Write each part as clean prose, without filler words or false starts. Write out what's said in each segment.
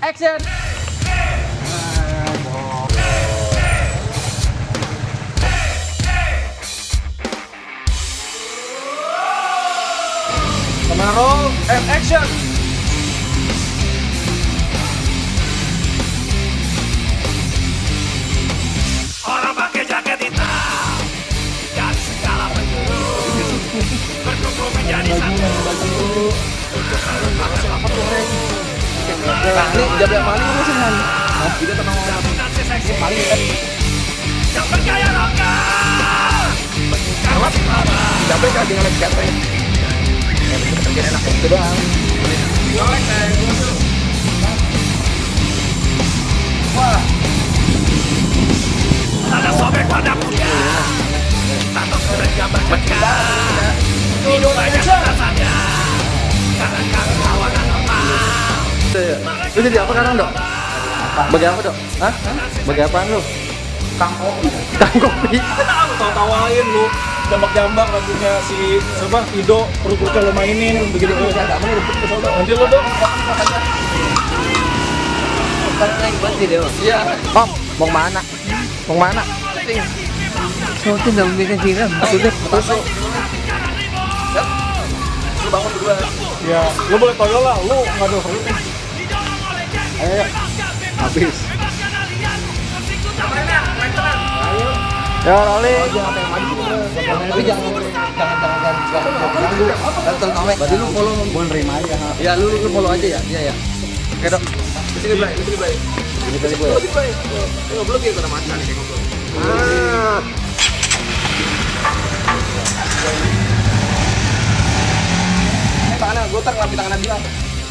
action. Kamera roll and action. Orang pakai jaket hitam dan segala penjuru berkumpul menjadi satu. Ini jaga maling lu sih kan? Tidak tenang maling kan? Yang bergaya lokal menukar wajib lama. Jaga kan dengan skate. Yang itu kerjaan enak itu doang. Wah. Tanda sobek pada muka, tato sudah gambar cekak. Hidup banyak rasanya, karena kami kawanan normal. Lu jadi apa sekarang, Dok? Bagi apa, Dok? Hah? Bagi apaan lu? Kang kopi. Kang kopi. Tawa-tawain lu, jambak-jambak lagunya si siapa Ido, perut-perutnya lo mainin begitu. Nanti lo dong. Iya. Om, mau mana? Mau mana? Itu nggak mungkin sih, maksudnya Terus lu. Lu bangun berdua. Ya, lo boleh toyo lah, lo nggak ada perut. Ayo. Habis. Ya, rolling. tapi jangan ganggu. Betul kamu. Berarti lu follow mau nerima aja. Ya, lu follow aja ya. Iya ya. Oke, Dok. Sini Blay, sini Blay. Ini tadi gue. Sini Blay. Ngobrol gitu kena macan nih kayak ngobrol. Tangannya, gue ngelapin tangannya bilang.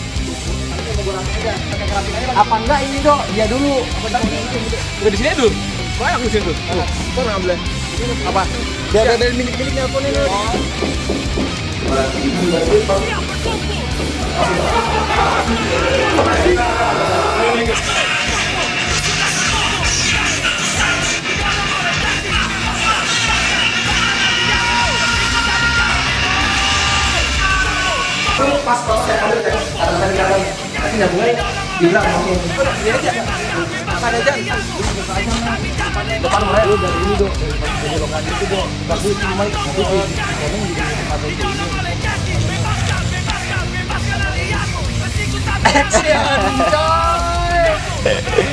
Apa enggak ini dok? Dia dulu. Udah di sini dulu. Banyak di sini tuh. Kok ngambil? Apa? Biar milik-miliknya apa nih? Pas kalau saya ambil teh, tapi nggak boleh bilang langsung ini aja, depan aja, depan mulai lu dari ini dong, dari lokasi itu dong, tapi cuma nanti di ngomong di tempat itu. Action, coy!